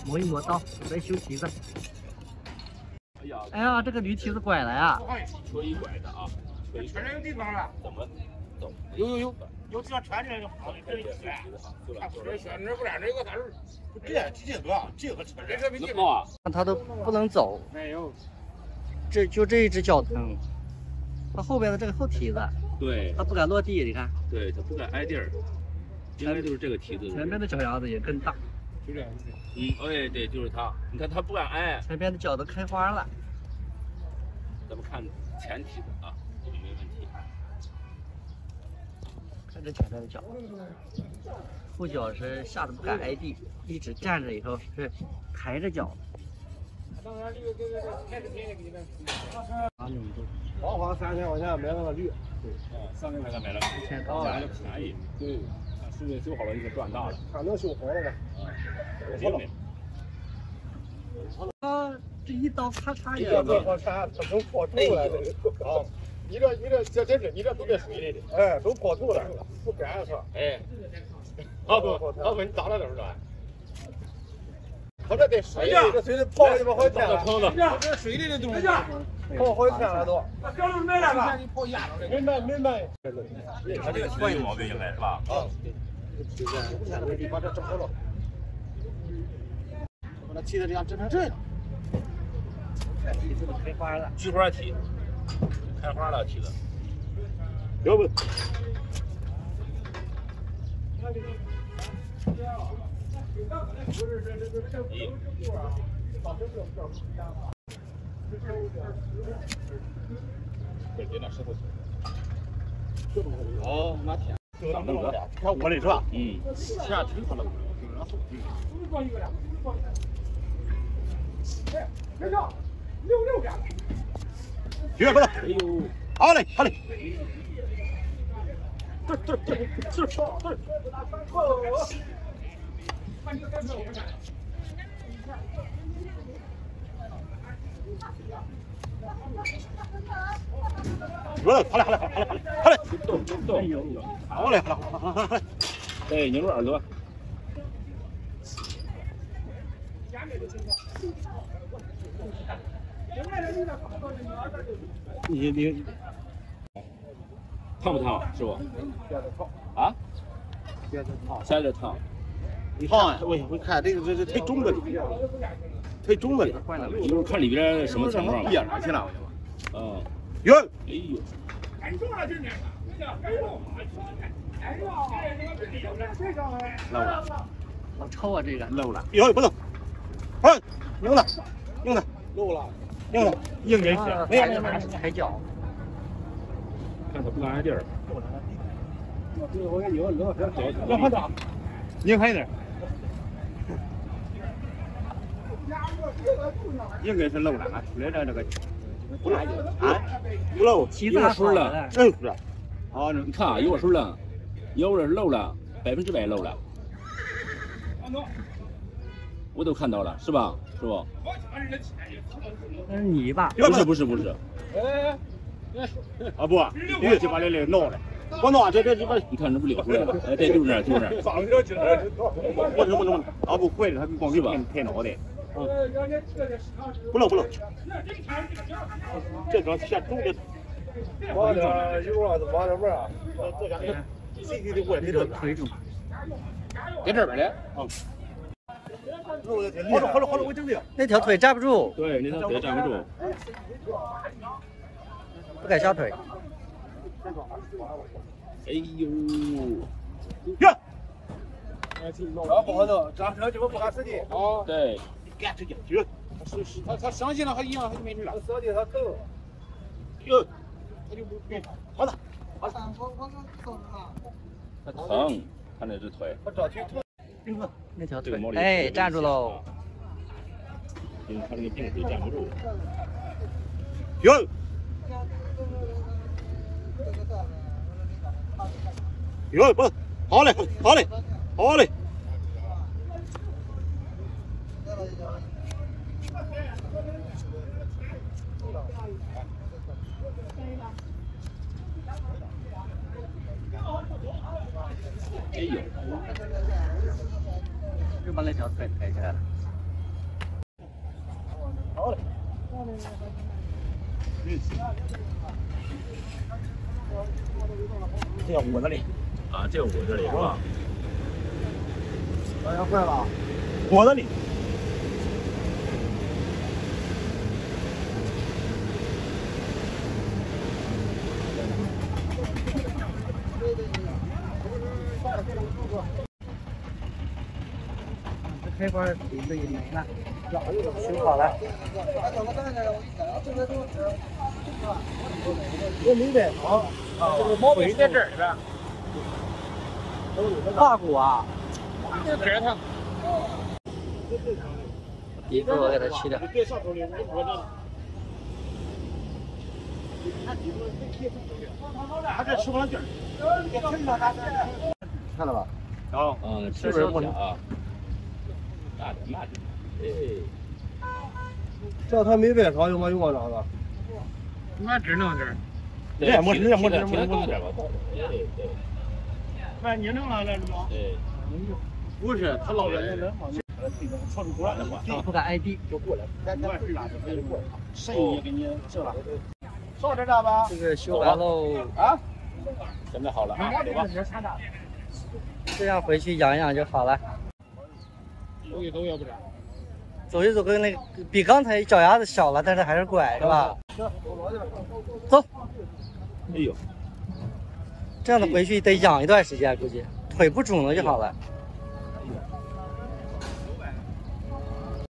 磨一磨刀，再修蹄子。哎呀，这个驴蹄子拐了呀！ 车一拐的啊， 圈着有地方了。 怎么走？ 有地方圈着，这一圈，他不是圈这不然这个啥事？这几斤多？这个车这没地方啊， 它都不能走。 没有， 这一只脚疼，它后边的这个后蹄子， 对， 它不敢落地，你看， 对，它不敢挨地儿，应该就是这个蹄子。 前边的脚丫子也更大， 就这样。 哎，对，就是它。你看它不敢挨。 前边的脚都开花了。 咱们看前蹄子啊，有没有问题？ 看这前面的脚，后脚是吓得不敢挨地，一直站着以后是抬着脚。 花3000块钱买了个驴， 对，3000块钱买了，1000多买了便宜。对，树给修好了，你可赚大了。 看能修好了吗？ 啊，这一刀咔嚓一下。这好铲，它都破头了，这个啊！你这都在水里的，哎，都破头了，不干是吧？哎，老婆你咋了都是吧？他这在水里，这水里泡了这么好几天了，这水里的东西泡好几天了都。小路没来吧？没买。 他这个蹄子有毛病应该是吧？ 啊，你把这整好了，把它蹄子这样整成这样。 蹄子都开花了， 菊花蹄，开花了蹄子。 要不？ 哦，那天。 长这么大，看我的是吧？ 嗯。 前挺可能。别上，6边。学不了。 哎呦， 好嘞。好嘞。 对，拧住耳朵。你烫不烫，师傅？啊？现在烫。 烫呀！我看这个忒重了，忒重了。 一会儿看里边什么情况了。 憋上去了， 嗯。 哟。 哎呦。 漏了。 好臭啊！这个漏了。哟，不漏。哎，硬的。漏了。硬的。硬点些。没抬脚。 看他不敢挨地儿。 我给你扔脚。 让他打。 拧开点。应该是漏了啊，出来的这个不漏啊，不漏， 有点水了， 是。 啊，你看啊，有点水了，有点漏了，100%漏了。我都看到了，是吧，师傅？ 那是泥巴。 不是。 哎，啊不，鱼就把这弄了，我弄这鸡巴， 你看这不流出来了？哎，对，就是那。 我弄，啊不坏了，他光给拍脑袋。不漏。这个下重的。往这油啊，往这边啊，这下谁的问题都推住。 在这边嘞。 好了，我整的。 那条腿站不住。 对，那条腿站不住。 不敢下腿。 哎呦。 呀！不好弄，这就不敢使劲。啊。 对。 干直接绝。他伤心了，他一样他就没事了。伤心他疼。哟。他就不好的。 他疼，看那只腿。 我找腿疼。 那条腿，哎，站住喽！ 因为他那个病腿站不住。 哟。哟，不，好嘞。 哎呦， 又把那条腿抬起来了。 这要捂着里啊，这捂着里是吧？ 哎呀，坏了，裹着里。 这开关底子也没了，修好了。 我明白啊，就是毛病在这儿呗。 胯骨啊， 这边它。 底子我给它去掉。 别上头里，我这。还这吃不上劲儿。看到吧？ 啊， 是不是不啊？那这要他没外伤，有没有往上的？ 我只能这儿。 对，没事，没事， 提得高点吧。对。 那你能来了是吧？ 对。 不是，他老人人嘛，超出过来的话， 不敢挨地就过来。肾也给你治了。少点大吧。 这个修完喽啊， 现在好了啊，走吧。 这样回去养养就好了。 走一走也不长。 走一走跟那个比刚才脚丫子小了，但是还是拐是吧？走。 哎呦， 这样的回去得养一段时间，估计腿不肿了就好了。